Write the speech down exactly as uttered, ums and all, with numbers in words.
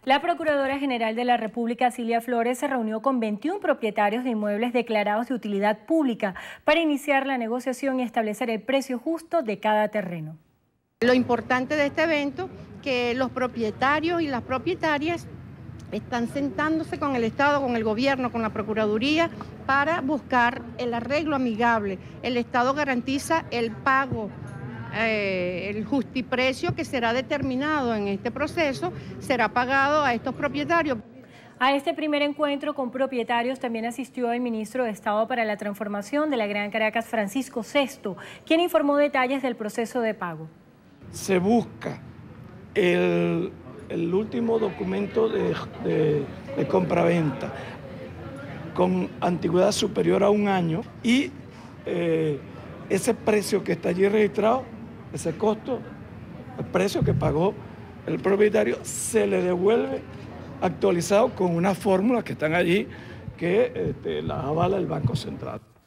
La Procuradora General de la República, Cilia Flores, se reunió con veintiún propietarios de inmuebles declarados de utilidad pública para iniciar la negociación y establecer el precio justo de cada terreno. Lo importante de este evento es que los propietarios y las propietarias están sentándose con el Estado, con el gobierno, con la Procuraduría, para buscar el arreglo amigable. El Estado garantiza el pago, eh, el justiprecio que será determinado en este proceso, será pagado a estos propietarios. A este primer encuentro con propietarios también asistió el ministro de Estado para la Transformación de la Gran Caracas, Francisco Sesto, quien informó detalles del proceso de pago. Se busca el, el último documento de, de, de compraventa con antigüedad superior a un año y eh, ese precio que está allí registrado, ese costo, el precio que pagó el propietario, se le devuelve actualizado con unas fórmulas que están allí que este, las avala el Banco Central.